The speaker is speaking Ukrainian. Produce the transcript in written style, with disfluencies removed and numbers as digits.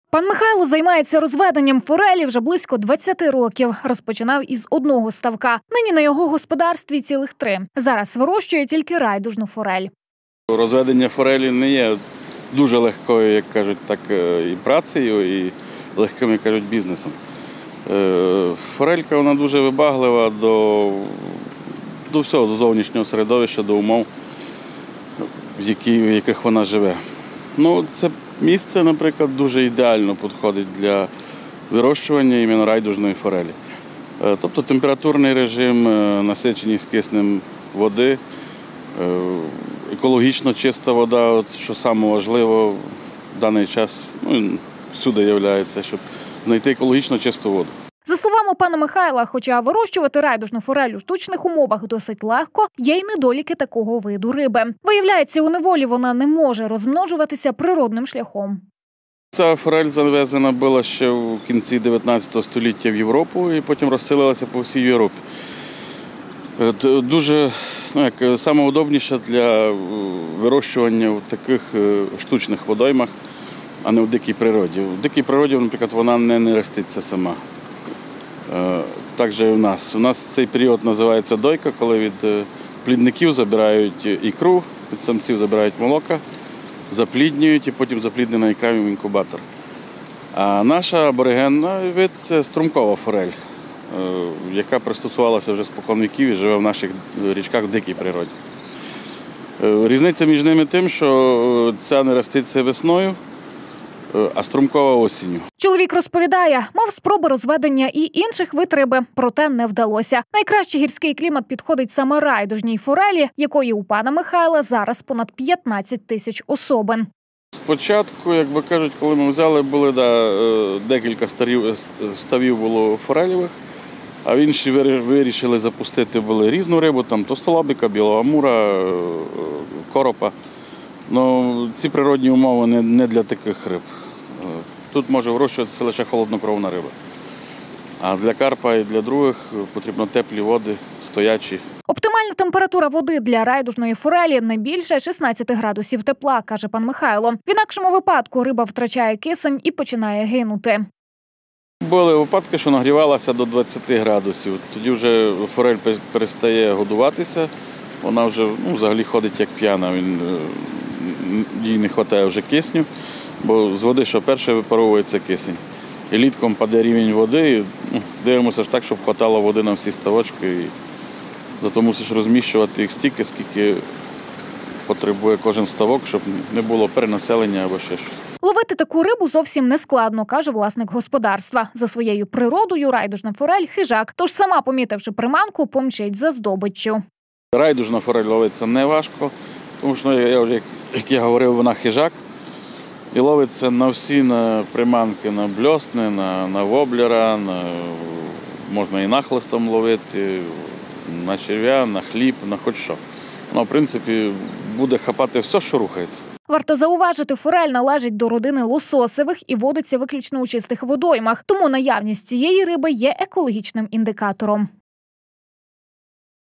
Пан Михайло займається розведенням форелі вже близько 20 років. Розпочинав із одного ставка. Нині на його господарстві цілих 3. Зараз вирощує тільки райдужну форель. Розведення форелі не є дуже легкою, як кажуть, так і працею, і легким, як кажуть, бізнесом. Форелька, вона дуже вибаглива до всього, до зовнішнього середовища, до умов, в яких вона живе. Це місце, наприклад, дуже ідеально підходить для вирощування іменно райдужної форелі. Тобто температурний режим, насиченість киснем води, екологічно чиста вода, що саме важливо в даний час, всюди є, щоб знайти екологічно чисту воду. За словами пана Михайла, хоча вирощувати райдужну форель у штучних умовах досить легко, є й недоліки такого виду риби. Виявляється, у неволі вона не може розмножуватися природним шляхом. Ця форель завезена була ще в кінці 19 століття в Європу і потім розселилася по всій Європі. Дуже найудобніша для вирощування в таких штучних водоймах, а не в дикій природі. В дикій природі, наприклад, вона не роститься сама. Так же і в нас. У нас цей період називається дойка, коли від плідників забирають ікру, від самців забирають молока, запліднюють і потім запліднена ікра в інкубатор. А наша аборигенна вид – це струмкова форель, яка пристосувалася вже спокон віків і живе в наших річках в дикій природі. Різниця між ними тим, що ця не роститься весною, а струмкова осінню. Чоловік розповідає, мав спроби розведення і інших вид риби, проте не вдалося. Найкраще гірський клімат підходить саме райдужній форелі, якої у пана Михайла зараз понад 15 тисяч особин. Спочатку, як би кажуть, коли ми взяли, були декілька ставів було форелівих, а в інші вирішили запустити були різну рибу, там товстолобика, білого амура, коропа. Ці природні умови не для таких риб. Тут може вирощуватися лише холоднокровна риба. А для карпа і для других потрібно теплі води, стоячі. Оптимальна температура води для райдужної форелі не більше 16 градусів тепла, каже пан Михайло. В інакшому випадку риба втрачає кисень і починає гинути. Були випадки, що нагрівалася до 20 градусів. Тоді вже форель перестає годуватися, вона вже взагалі ходить як п'яна. Їй не вистачає вже кисню, бо з води, що перше, випаровується кисень. І літком паде рівень води, і дивимося ж так, щоб вистачало води на всі ставочки. І зато мусиш розміщувати їх стільки, скільки потребує кожен ставок, щоб не було перенаселення або ще щось. Ловити таку рибу зовсім не складно, каже власник господарства. За своєю природою райдужна форель – хижак, тож сама, помітивши приманку, помчить за здобиччю. Райдужна форель ловиться не важко, тому що, як я говорив, вона хижак. І ловиться на всі приманки, на бльосни, на воблера, можна і нахлистом ловити, на черв'я, на хліб, на хоч що. Вона, в принципі, буде хапати все, що рухається. Варто зауважити, форель належить до родини лососевих і водиться виключно у чистих водоймах. Тому наявність цієї риби є екологічним індикатором.